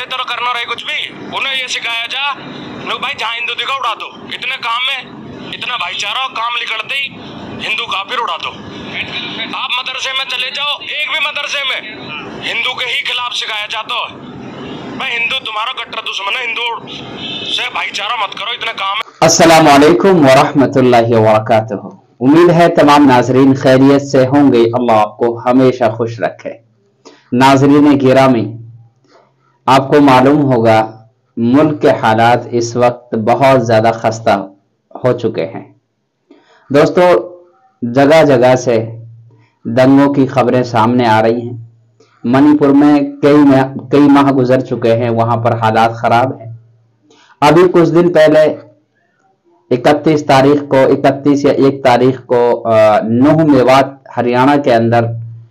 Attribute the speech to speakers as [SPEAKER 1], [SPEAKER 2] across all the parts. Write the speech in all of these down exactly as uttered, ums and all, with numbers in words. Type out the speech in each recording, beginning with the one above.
[SPEAKER 1] तरह करना रहे कुछ भी, उन्हें ये सिखाया जा नो भाई जहाँ हिंदू दिखा उड़ा दो, इतने काम है, इतना भाईचारा, काम निकलते ही हिंदू काफिर उड़ा दो। आप मदरसे में चले जाओ, एक भी मदरसे में हिंदू के ही खिलाफ सिखाया जाता है भाई हिंदू तुम्हारा कट्टर दुश्मन है, हिंदू से भाईचारा मत करो, इतने काम है।
[SPEAKER 2] अस्सलाम वालेकुम वरहमतुल्लाहि वबरकातुहू। उम्मीद है तमाम नाजरीन खैरियत से होंगे, अल्लाह आपको हमेशा खुश रखे। नाजरीन गिरामी, आपको मालूम होगा मुल्क के हालात इस वक्त बहुत ज़्यादा खस्ता हो चुके हैं। दोस्तों, जगह जगह से दंगों की खबरें सामने आ रही हैं। मणिपुर में कई कई माह गुजर चुके हैं, वहां पर हालात खराब हैं। अभी कुछ दिन पहले इकतीस तारीख को इकतीस या एक तारीख को नूह मेवात हरियाणा के अंदर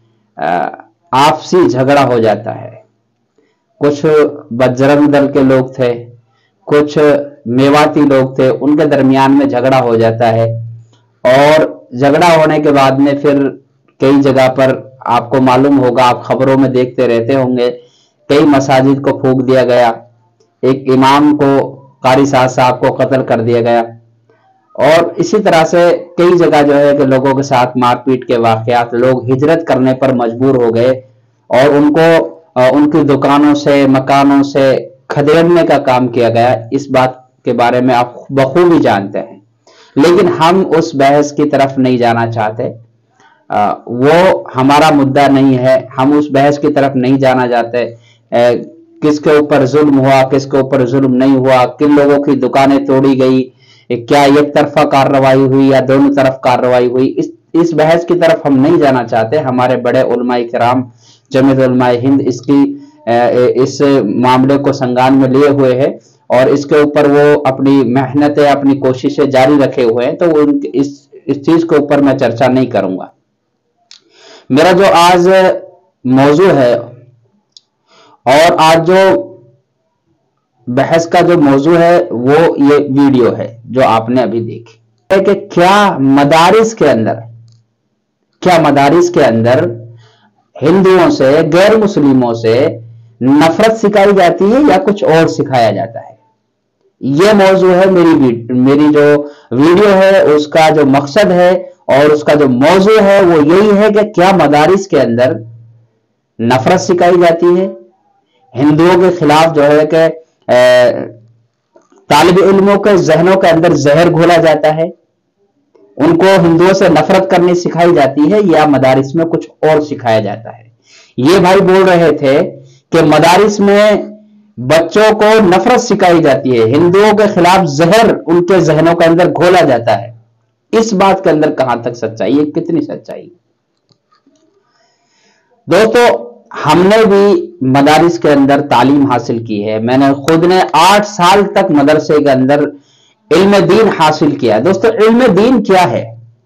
[SPEAKER 2] आपसी झगड़ा हो जाता है। कुछ बजरंग दल के लोग थे, कुछ मेवाती लोग थे, उनके दरमियान में झगड़ा हो जाता है। और झगड़ा होने के बाद में फिर कई जगह पर आपको मालूम होगा, आप खबरों में देखते रहते होंगे, कई मसाजिद को फूंक दिया गया, एक इमाम को, कारी साहब को कत्ल कर दिया गया। और इसी तरह से कई जगह जो है कि लोगों के साथ मारपीट के वाकयात, लोग हिजरत करने पर मजबूर हो गए और उनको उनकी दुकानों से, मकानों से खदेड़ने का काम किया गया। इस बात के बारे में आप बखूबी जानते हैं, लेकिन हम उस बहस की तरफ नहीं जाना चाहते। आ, वो हमारा मुद्दा नहीं है, हम उस बहस की तरफ नहीं जाना चाहते। किसके ऊपर जुल्म हुआ, किसके ऊपर जुल्म नहीं हुआ, किन लोगों की दुकानें तोड़ी गई, क्या एक तरफा कार्रवाई हुई या दोनों तरफ कार्रवाई हुई, इस इस बहस की तरफ हम नहीं जाना चाहते। हमारे बड़े उलमाए किराम, जमीयत उलमाए हिंद इसकी इस मामले को संज्ञान में लिए हुए हैं और इसके ऊपर वो अपनी मेहनतें, अपनी कोशिशें जारी रखे हुए हैं। तो इस इस चीज के ऊपर मैं चर्चा नहीं करूंगा। मेरा जो आज मौजू है और आज जो बहस का जो मौजू है वो ये वीडियो है जो आपने अभी देखी है कि क्या मदारिस के अंदर क्या मदारिस के अंदर हिंदुओं से, गैर मुस्लिमों से नफरत सिखाई जाती है या कुछ और सिखाया जाता है। ये मौजू है मेरी मेरी जो वीडियो है, उसका जो मकसद है और उसका जो मौजू है वो यही है कि क्या मदारिस के अंदर नफरत सिखाई जाती है, हिंदुओं के खिलाफ जो है कि तालिब इल्मों के जहनों के अंदर जहर घोला जाता है, उनको हिंदुओं से नफरत करनी सिखाई जाती है, या मदारिस में कुछ और सिखाया जाता है। ये भाई बोल रहे थे कि मदारिस में बच्चों को नफरत सिखाई जाती है, हिंदुओं के खिलाफ जहर उनके जहनों के अंदर घोला जाता है। इस बात के अंदर कहां तक सच्चाई है, कितनी सच्चाई? दोस्तों, हमने भी मदारिस के अंदर तालीम हासिल की है। मैंने खुद ने आठ साल तक मदरसे के अंदर इल्म दीन हासिल किया है। दोस्तों, इल्म दीन क्या है?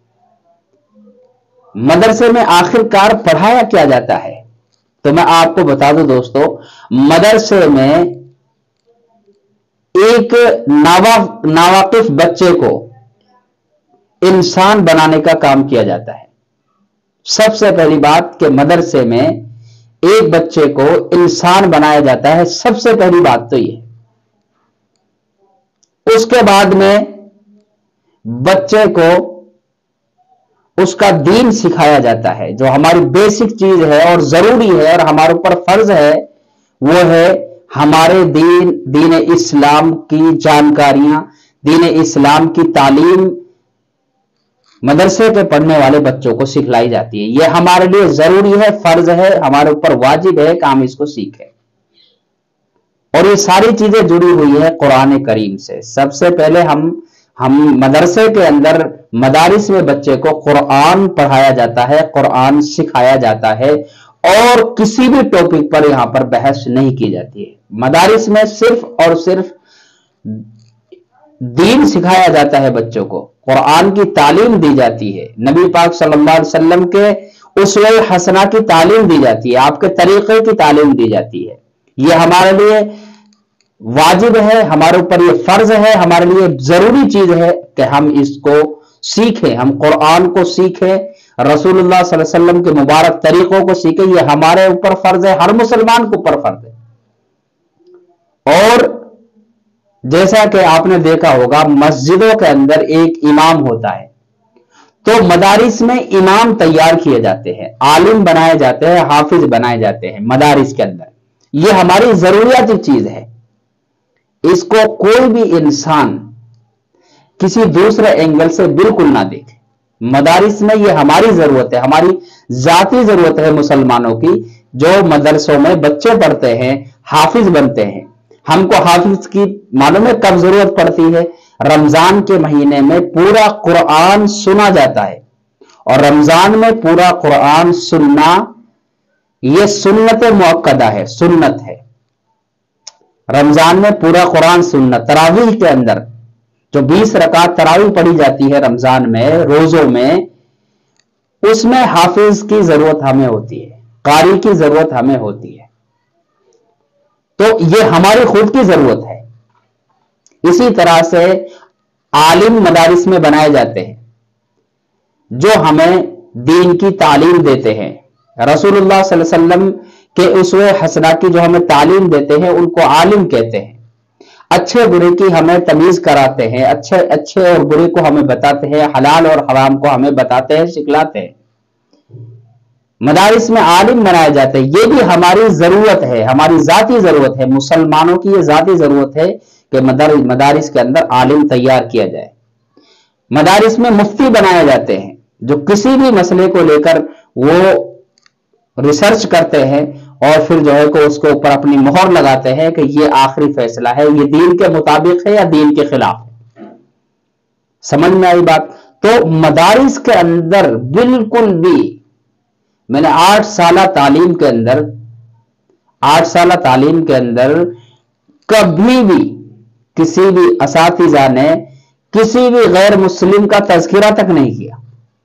[SPEAKER 2] मदरसे में आखिरकार पढ़ाया क्या जाता है? तो मैं आपको बता दूं दोस्तों, मदरसे में एक नावा नावाकिफ बच्चे को इंसान बनाने का काम किया जाता है। सबसे पहली बात कि मदरसे में एक बच्चे को इंसान बनाया जाता है, सबसे पहली बात तो ये। उसके बाद में बच्चे को उसका दीन सिखाया जाता है। जो हमारी बेसिक चीज है और जरूरी है और हमारे ऊपर फर्ज है, वो है हमारे दीन दीन इस्लाम की जानकारियां, दीन इस्लाम की तालीम मदरसे पे पढ़ने वाले बच्चों को सिखलाई जाती है। यह हमारे लिए जरूरी है, फर्ज है, हमारे ऊपर वाजिब है कि हम इसको सीखें। और ये सारी चीजें जुड़ी हुई है कुरान करीम से। सबसे पहले हम हम मदरसे के अंदर, मदारिस में बच्चे को कुरान पढ़ाया जाता है, कुरान सिखाया जाता है और किसी भी टॉपिक पर यहां पर बहस नहीं की जाती है। मदारिस में सिर्फ और सिर्फ दीन सिखाया जाता है, बच्चों को कुरान की तालीम दी जाती है, नबी पाक सल्लल्लाहु अलैहि वसल्लम के उसवे हसना की तालीम दी जाती है, आपके तरीके की तालीम दी जाती है। ये हमारे लिए वाजिब है, हमारे ऊपर ये फर्ज है, हमारे लिए जरूरी चीज है कि हम इसको सीखें, हम कुरान को सीखें, रसूलुल्लाह सल्लल्लाहु अलैहि वसल्लम के मुबारक तरीकों को सीखें। ये हमारे ऊपर फर्ज है, हर मुसलमान के ऊपर फर्ज है। और जैसा कि आपने देखा होगा मस्जिदों के अंदर एक इमाम होता है, तो मदारिस में इमाम तैयार किए जाते हैं, आलिम बनाए जाते हैं, हाफिज बनाए जाते हैं मदारिस के अंदर। ये हमारी जरूरियाती चीज है, इसको कोई भी इंसान किसी दूसरे एंगल से बिल्कुल ना देखे। मदारिस में ये हमारी जरूरत है, हमारी जाती जरूरत है मुसलमानों की। जो मदरसों में बच्चे पढ़ते हैं, हाफिज बनते हैं। हमको हाफिज की मालूम है कब जरूरत पड़ती है? रमजान के महीने में पूरा कुरान सुना जाता है, और रमजान में पूरा कुरान सुनना यह सुन्नत मुअक्कदा है, सुन्नत है। रमजान में पूरा कुरान सुनना, तरावीह के अंदर जो बीस रकात तरावीह पढ़ी जाती है रमजान में, रोजों में, उसमें हाफिज की जरूरत हमें होती है, कारी की जरूरत हमें होती है। तो ये हमारी खुद की जरूरत है। इसी तरह से आलिम मदारिस में बनाए जाते हैं, जो हमें दीन की तालीम देते हैं। रसूलुल्लाह सल्लल्लाहु अलैहि वसल्लम के उसवे हसना की जो हमें तालीम देते हैं, उनको आलिम कहते हैं। अच्छे बुरे की हमें तमीज कराते हैं, अच्छे अच्छे और बुरे को हमें बताते हैं, हलाल और हराम को हमें बताते हैं, सिखलाते हैं। मदारिस में आलिम बनाए जाते हैं। ये भी हमारी जरूरत है, हमारी जाती जरूरत है, मुसलमानों की ये जाती जरूरत है कि मदारिस के अंदर आलिम तैयार किया जाए। मदारिस में मुफ्ती बनाए जाते हैं, जो किसी भी मसले को लेकर वो रिसर्च करते हैं और फिर जो है को उसके ऊपर अपनी मोहर लगाते हैं कि ये आखिरी फैसला है, ये दीन के मुताबिक है या दीन के खिलाफ है। समझ में आई बात? तो मदारिस के अंदर बिल्कुल भी, मैंने आठ साल तालीम के अंदर आठ साल तालीम के अंदर कभी भी किसी भी असातिज़ा ने किसी भी गैर मुस्लिम का तज़किरा तक नहीं किया,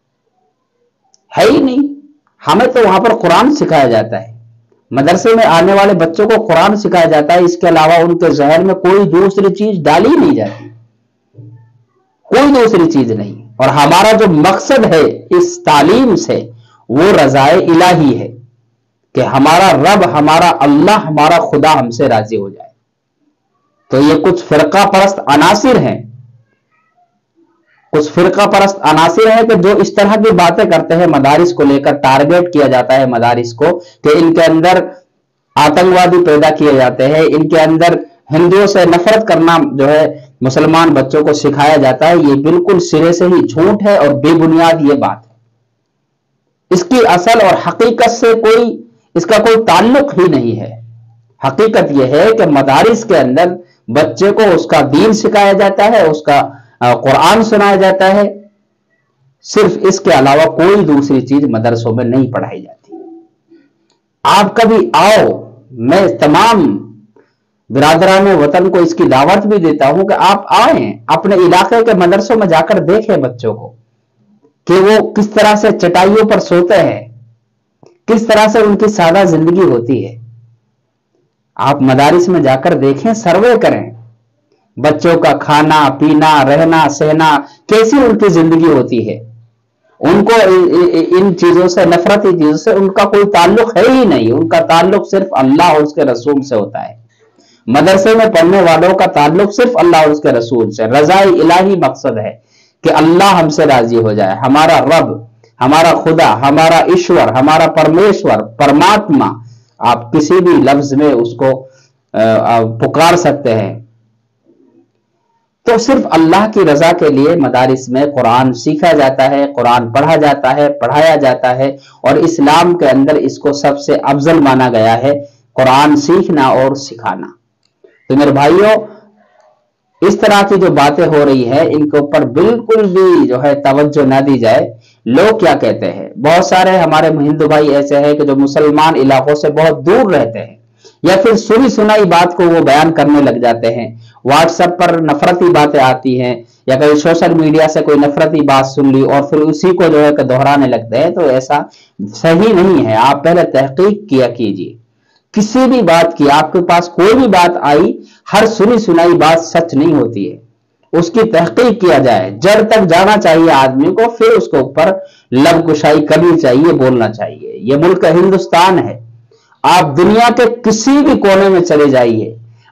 [SPEAKER 2] है ही नहीं। हमें तो वहां पर कुरान सिखाया जाता है, मदरसे में आने वाले बच्चों को कुरान सिखाया जाता है। इसके अलावा उनके ज़हन में कोई दूसरी चीज डाली नहीं जाती, कोई दूसरी चीज नहीं। और हमारा जो मकसद है इस तालीम से, वो रज़ाए इलाही है कि हमारा रब, हमारा अल्लाह, हमारा खुदा हमसे राजी हो जाए। तो ये कुछ फिरका परस्त अनासिर हैं, कुछ फिरका परस्त अनासिर हैं कि जो इस तरह की बातें करते हैं, मदारिस को लेकर टारगेट किया जाता है मदारिस को कि इनके अंदर आतंकवादी पैदा किए जाते हैं, इनके अंदर हिंदुओं से नफरत करना जो है मुसलमान बच्चों को सिखाया जाता है। ये बिल्कुल सिरे से ही झूठ है और बेबुनियाद ये बात है। इसकी असल और हकीकत से कोई इसका कोई ताल्लुक ही नहीं है। हकीकत यह है कि मदारिस के अंदर बच्चे को उसका दीन सिखाया जाता है, उसका कुरान सुनाया जाता है, सिर्फ इसके अलावा कोई दूसरी चीज मदरसों में नहीं पढ़ाई जाती। आप कभी आओ, मैं तमाम बिरादरान वतन को इसकी दावत भी देता हूं कि आप आए, अपने इलाके के मदरसों में जाकर देखें बच्चों को कि वो किस तरह से चटाइयों पर सोते हैं, किस तरह से उनकी सादा जिंदगी होती है। आप मदारिस में जाकर देखें, सर्वे करें, बच्चों का खाना पीना, रहना सहना, कैसी उनकी जिंदगी होती है। उनको इन चीजों से, नफरती चीजों से उनका कोई ताल्लुक है ही नहीं। उनका ताल्लुक सिर्फ अल्लाह और उसके रसूल से होता है। मदरसे में पढ़ने वालों का ताल्लुक सिर्फ अल्लाह और उसके रसूल से। रज़ाए इलाही मकसद है कि अल्लाह हमसे राजी हो जाए, हमारा रब, हमारा खुदा, हमारा ईश्वर, हमारा परमेश्वर, परमात्मा, आप किसी भी लफ्ज में उसको पुकार सकते हैं। तो सिर्फ अल्लाह की रजा के लिए मदारिस में कुरान सीखा जाता है, कुरान पढ़ा जाता है, पढ़ाया जाता है। और इस्लाम के अंदर इसको सबसे अफजल माना गया है, कुरान सीखना और सिखाना। तो मेरे भाइयों, इस तरह की जो बातें हो रही है, इनके ऊपर बिल्कुल भी जो है तवज्जो ना दी जाए। लोग क्या कहते हैं, बहुत सारे हमारे हिंदू भाई ऐसे हैं कि जो मुसलमान इलाकों से बहुत दूर रहते हैं, या फिर सुनी सुनाई बात को वो बयान करने लग जाते हैं। व्हाट्सएप पर नफरती बातें आती हैं, या कहीं सोशल मीडिया से कोई नफरती बात सुन ली और फिर उसी को जो है कि दोहराने लगते हैं। तो ऐसा सही नहीं है। आप पहले तहकीक किया कीजिए किसी भी बात की। आपके पास कोई भी बात आई, हर सुनी सुनाई बात सच नहीं होती है, उसकी तहकीक किया जाए। जड़ तक जाना चाहिए आदमी को, फिर उसके ऊपर लबकुशाई करनी चाहिए, बोलना चाहिए। ये मुल्क हिंदुस्तान है। आप दुनिया के किसी भी कोने में चले जाइए,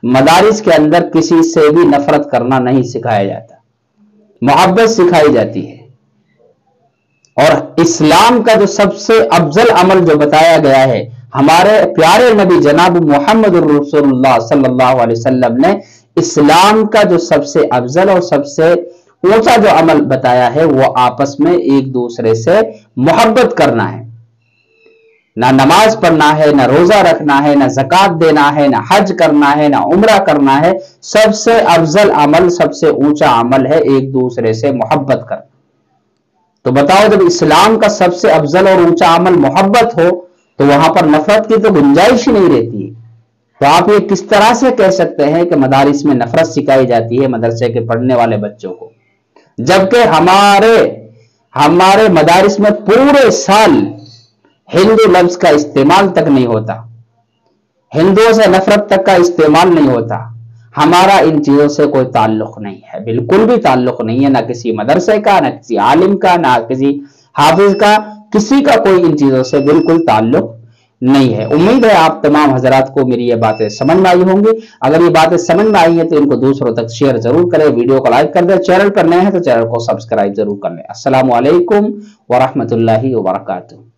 [SPEAKER 2] मदारिस के अंदर किसी से भी नफरत करना नहीं सिखाया जाता, मोहब्बत सिखाई जाती है। और इस्लाम का जो सबसे अफजल अमल जो बताया गया है, हमारे प्यारे नबी जनाब मोहम्मद रसूलुल्लाह सल्लल्लाहु अलैहि वसल्लम ने इस्लाम का जो सबसे अफजल और सबसे ऊंचा जो अमल बताया है वो आपस में एक दूसरे से मोहब्बत करना है। ना नमाज पढ़ना है, ना रोजा रखना है, ना ज़कात देना है, ना हज करना है, ना उम्रा करना है। सबसे अफजल अमल, सबसे ऊंचा अमल है एक दूसरे से मोहब्बत करना। तो बताओ, जब इस्लाम का सबसे अफजल और ऊंचा अमल मोहब्बत हो तो वहां पर नफरत की तो गुंजाइश ही नहीं रहती है। तो आप ये किस तरह से कह सकते हैं कि मदारिस में नफरत सिखाई जाती है मदरसे के पढ़ने वाले बच्चों को, जबकि हमारे हमारे मदारिस में पूरे साल हिंदू लफ्ज का इस्तेमाल तक नहीं होता, हिंदुओं से नफरत तक का इस्तेमाल नहीं होता। हमारा इन चीजों से कोई ताल्लुक नहीं है, बिल्कुल भी ताल्लुक नहीं है, ना किसी मदरसे का, ना किसी आलिम का, ना किसी हाफिज का, किसी का कोई इन चीजों से बिल्कुल ताल्लुक नहीं है। उम्मीद है आप तमाम हजरात को मेरी ये बातें समझ में आई होंगी। अगर ये बातें समझ में आई हैं तो इनको दूसरों तक शेयर जरूर करें, वीडियो को लाइक कर दें, चैनल पर नए हैं तो चैनल को सब्सक्राइब जरूर कर लें। अस्सलामु अलैकुम व रहमतुल्लाहि व बरकातुहू।